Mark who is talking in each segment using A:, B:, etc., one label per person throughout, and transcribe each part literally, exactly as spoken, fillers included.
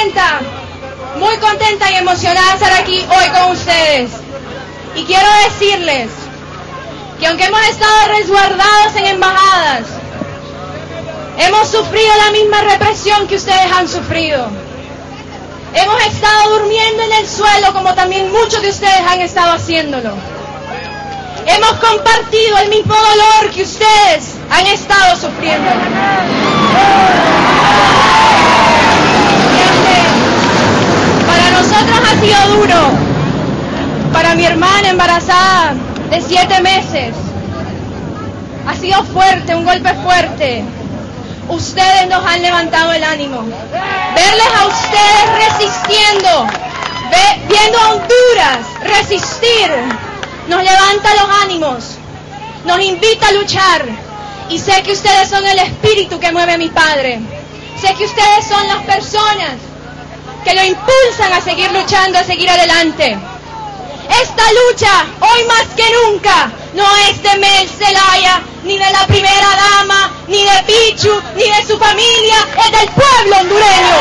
A: contenta, muy contenta y emocionada de estar aquí hoy con ustedes. Y quiero decirles que aunque hemos estado resguardados en embajadas, hemos sufrido la misma represión que ustedes han sufrido. Hemos estado durmiendo en el suelo como también muchos de ustedes han estado haciéndolo. Hemos compartido el mismo dolor que ustedes han estado sufriendo. Para nosotros ha sido duro. Para mi hermana embarazada de siete meses ha sido fuerte, un golpe fuerte. Ustedes nos han levantado el ánimo. Verles a ustedes resistiendo, ve, viendo a Honduras resistir, nos levanta los ánimos, nos invita a luchar. Y sé que ustedes son el espíritu que mueve a mi padre. Sé que ustedes son las personas que lo impulsan a seguir luchando, a seguir adelante. Esta lucha, hoy más que nunca, no es de Mel Zelaya, ni de la primera dama, ni de Pichu, ni de su familia, es del pueblo hondureño.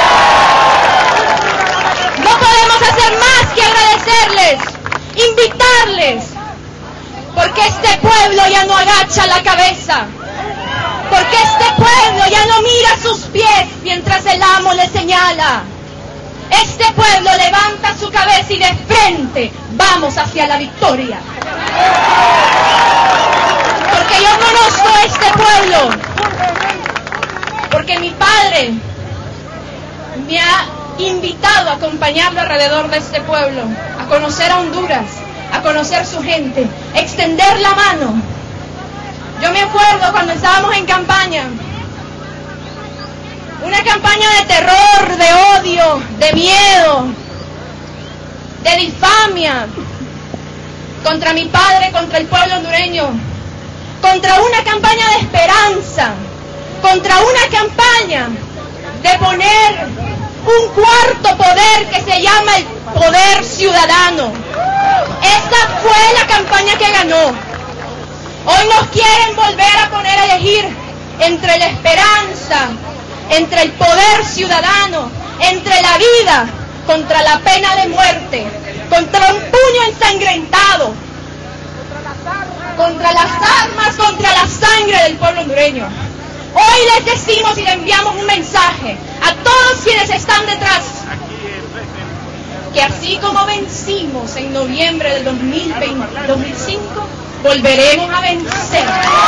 A: No podemos hacer más que agradecerles, invitarles, porque este pueblo ya no agacha la cabeza, porque este pueblo ya no mira sus pies mientras el amo le señala. Este pueblo levanta su cabeza y de frente vamos hacia la victoria. Porque yo conozco este pueblo, porque mi padre me ha invitado a acompañarlo alrededor de este pueblo, a conocer a Honduras, a conocer su gente, extender la mano. Yo me acuerdo cuando estábamos en campaña, una campaña de terror, de odio, de miedo, de difamia contra mi padre, contra el pueblo hondureño, contra una campaña de esperanza, contra una campaña de poner un cuarto poder que se llama el poder ciudadano. Esta fue la campaña que ganó. Hoy nos quieren volver a poner a elegir entre la esperanza, entre el poder ciudadano, entre la vida, contra la pena de muerte, contra un puño ensangrentado, contra las armas, contra la sangre del pueblo hondureño. Hoy les decimos y le enviamos un mensaje a todos quienes están detrás, que así como vencimos en noviembre del dos mil cinco, volveremos a vencer.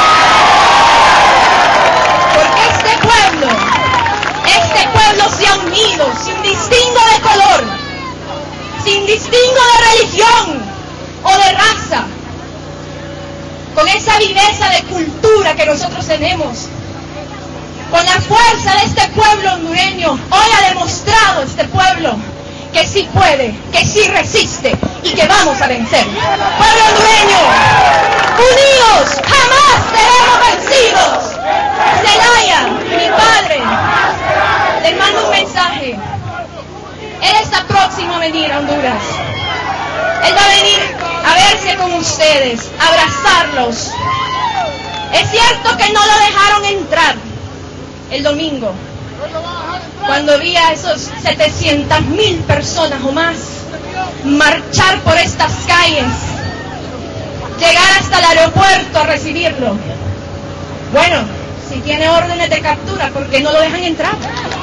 A: Porque este pueblo, este pueblo se ha unido sin distingo de color, sin distingo de religión o de raza, con esa viveza de cultura que nosotros tenemos, con la fuerza de este pueblo hondureño. Hoy ha demostrado este pueblo que sí puede, que sí resiste y que vamos a vencer. Pueblo hondureño, unidos, jamás seremos vencidos. Zelaya, mi padre, les mando un mensaje. Él está próximo a venir a Honduras. Él va a venir a verse con ustedes, a abrazarlos. Es cierto que no lo dejaron entrar el domingo, cuando vi a esos setecientas mil personas o más marchar por estas calles, llegar hasta el aeropuerto a recibirlo. Bueno, si tiene órdenes de captura, ¿por qué no lo dejan entrar?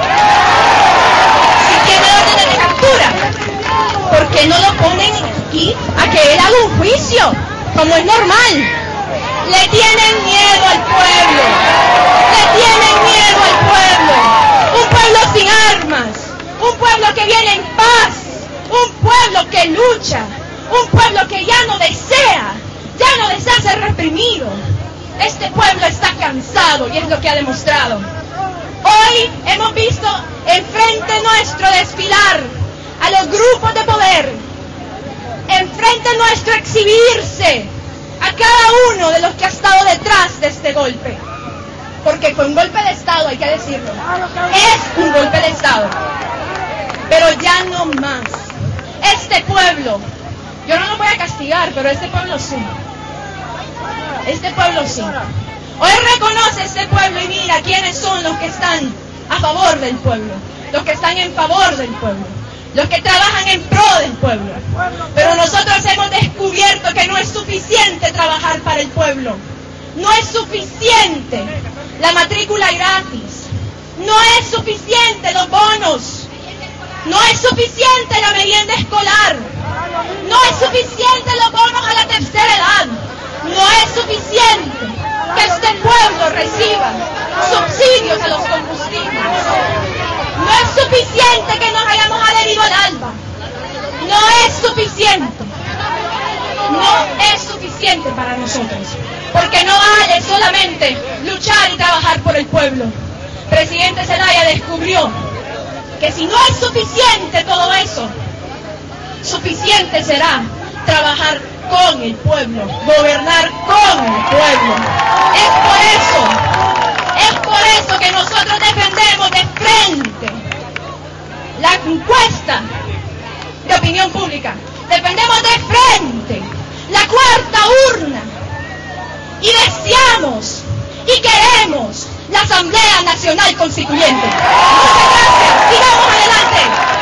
A: Si tiene órdenes de captura, ¿por qué no lo ponen aquí a que él haga un juicio, como es normal? Le tienen miedo al pueblo, le tienen miedo al pueblo, un pueblo sin armas, un pueblo que viene en paz, un pueblo que lucha, un pueblo que ya no desea, ya no desea ser reprimido. Este pueblo está cansado y es lo que ha demostrado. Hoy hemos visto enfrente nuestro desfilar a los grupos de poder, enfrente nuestro exhibirse a cada uno de los que ha estado detrás de este golpe, porque fue un golpe de Estado, hay que decirlo, es un golpe de Estado, pero ya no más. Este pueblo, yo no lo voy a castigar, pero este pueblo sí, este pueblo sí. Hoy reconoce este pueblo y mira quiénes son los que están a favor del pueblo, los que están en favor del pueblo, los que trabajan en pro del pueblo. Pero nosotros hemos descubierto que no es suficiente trabajar para el pueblo. No es suficiente la matrícula gratis. No es suficiente los bonos. No es suficiente la merienda escolar. No es suficiente los bonos a la tercera edad. No es suficiente que este pueblo reciba subsidios a los combustibles. No es suficiente que nos hayamos adherido al ALBA. No es suficiente. No es suficiente para nosotros. Porque no vale solamente luchar y trabajar por el pueblo. Presidente Zelaya descubrió que si no es suficiente todo eso, suficiente será trabajar con el pueblo, gobernar con el pueblo. Es por eso, es por eso que nosotros defendemos de frente la encuesta de opinión pública. Defendemos de frente la cuarta urna y deseamos y queremos la Asamblea Nacional Constituyente. Muchas gracias. Sigamos adelante.